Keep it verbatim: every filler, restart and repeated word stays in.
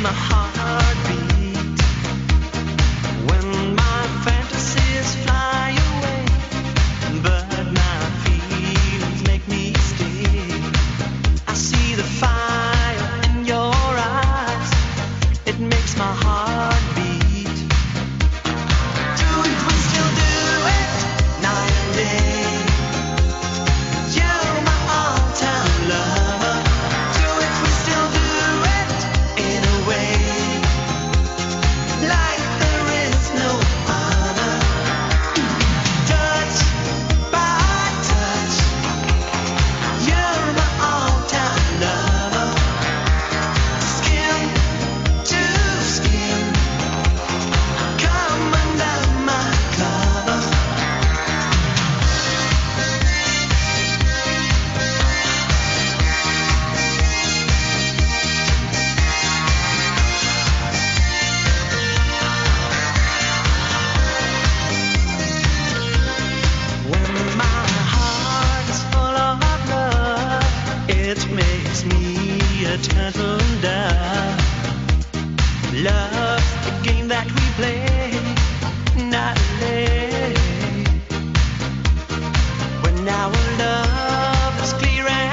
my heart beat. When my fantasies fly away, but my feelings make me stay. I see the fire in your eyes, it makes my heart beat. Do it, we still do it, night and day. You're my all-time lover. Do it, we still do it, in a way, like there is no other. Touch by touch, you're my all-time lover. Skin to skin, come under my cover. When my heart is full of love, it makes me a turtle dove. Love's the game that we play, not late. When our love is clear and